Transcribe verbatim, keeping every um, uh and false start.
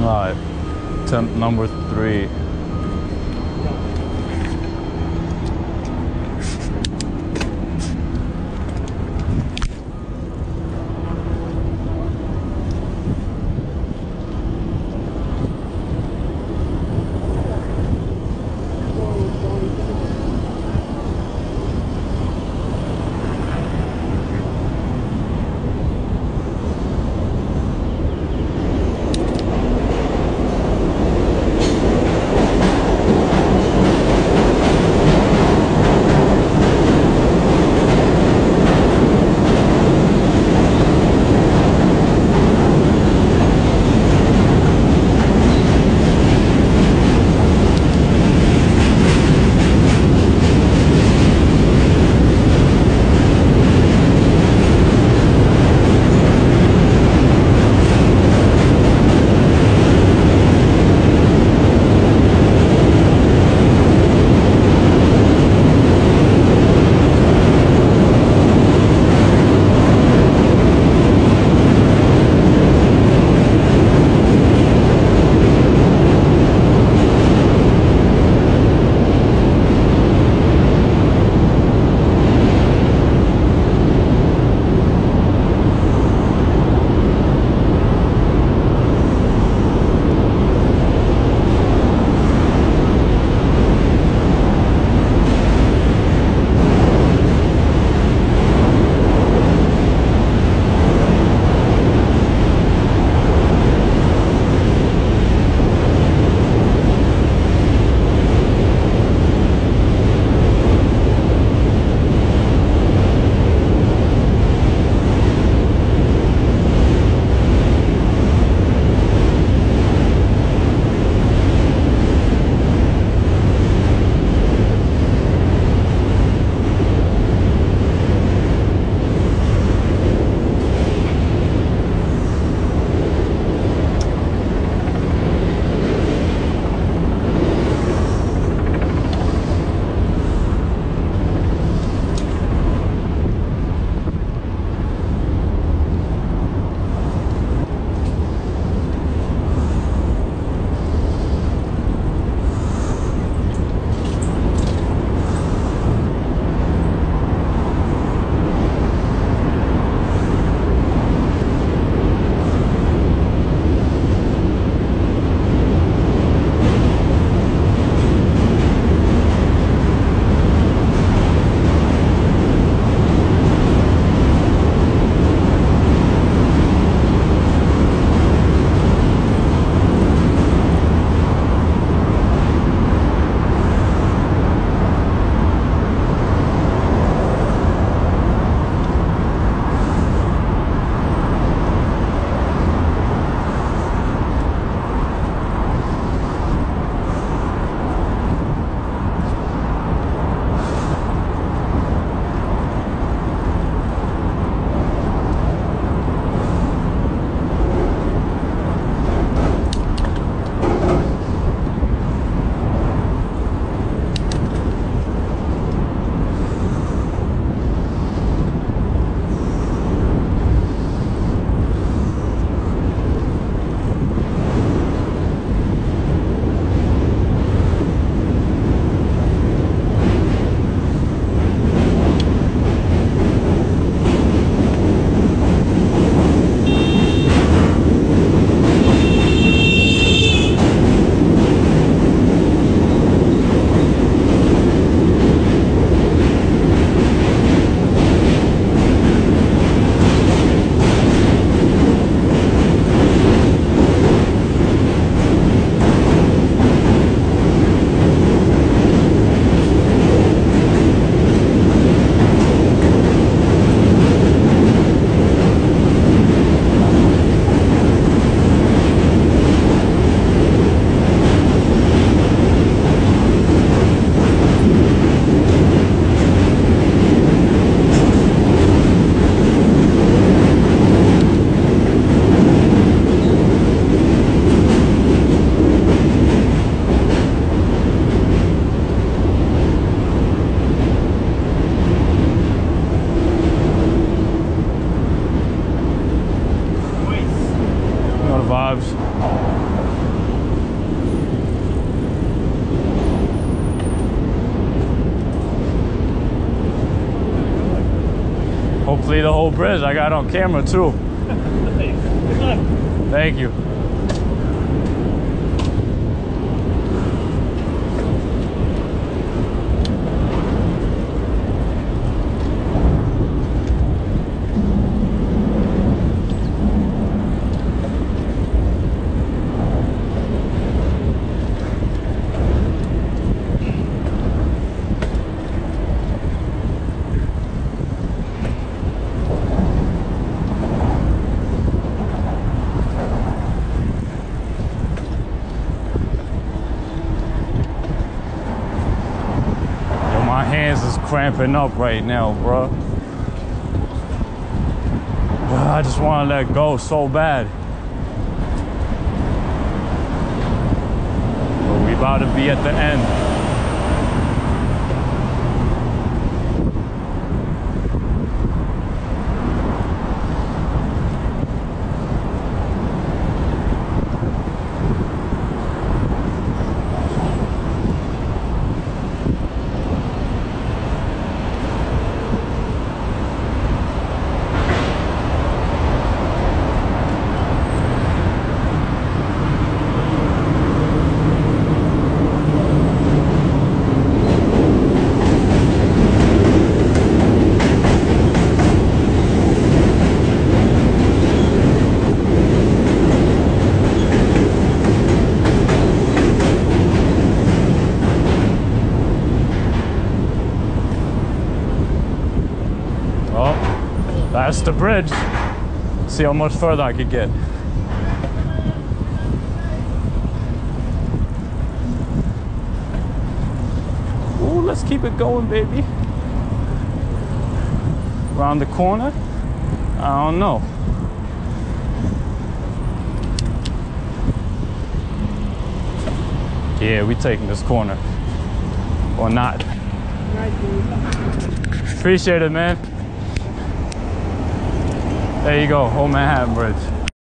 Alright, attempt number three. vibes. Hopefully the whole bridge I got on camera too. Good luck. Thank you. My hands is cramping up right now, bro. I just want to let go so bad. But we about to be at the end. That's the bridge. See how much further I could get. Ooh, let's keep it going, baby. Around the corner? I don't know. Yeah, we taking this corner. Or not. Appreciate it, man. There you go, whole Manhattan Bridge.